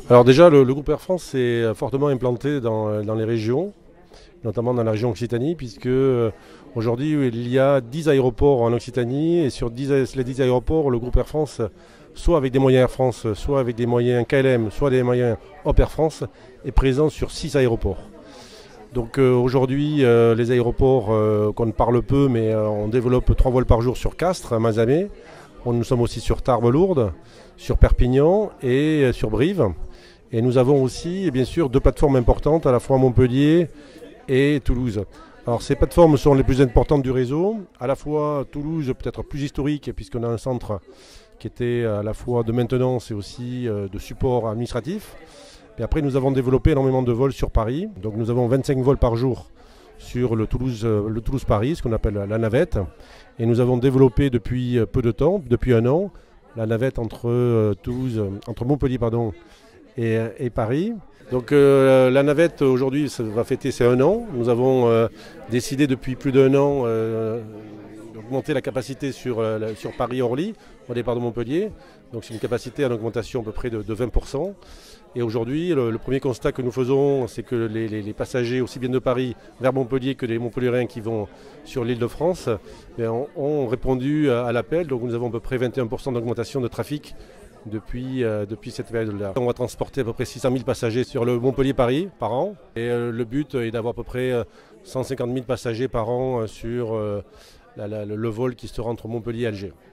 Alors déjà, le groupe Air France est fortement implanté dans les régions, notamment dans la région Occitanie, puisque aujourd'hui il y a 10 aéroports en Occitanie, et sur les 10 aéroports, le groupe Air France, soit avec des moyens Air France, soit avec des moyens KLM, soit des moyens Hop Air France, est présent sur 6 aéroports. Donc aujourd'hui, les aéroports qu'on parle peu, mais on développe 3 vols par jour sur Castres, à Mazamet. Nous sommes aussi sur Tarbes-Lourdes, sur Perpignan et sur Brive. Et nous avons aussi, bien sûr, 2 plateformes importantes, à la fois à Montpellier et Toulouse. Alors ces plateformes sont les plus importantes du réseau. À la fois Toulouse, peut-être plus historique, puisqu'on a un centre qui était à la fois de maintenance et aussi de support administratif. Et après, nous avons développé énormément de vols sur Paris. Donc nous avons 25 vols par jour sur le Toulouse-Paris, ce qu'on appelle la navette. Et nous avons développé depuis peu de temps, depuis un an, la navette entre Montpellier et Paris. Donc la navette aujourd'hui ça va fêter ses un an. Nous avons décidé depuis plus d'un an d'augmenter la capacité sur Paris-Orly au départ de Montpellier. Donc c'est une capacité en augmentation à peu près de 20%. Et aujourd'hui, le premier constat que nous faisons, c'est que les passagers, aussi bien de Paris vers Montpellier que les Montpelliérains qui vont sur l'île de France, ont répondu à l'appel. Donc nous avons à peu près 21% d'augmentation de trafic depuis cette période-là. On va transporter à peu près 600 000 passagers sur le Montpellier-Paris par an. Et le but est d'avoir à peu près 150 000 passagers par an sur le vol qui sera entre Montpellier et Alger.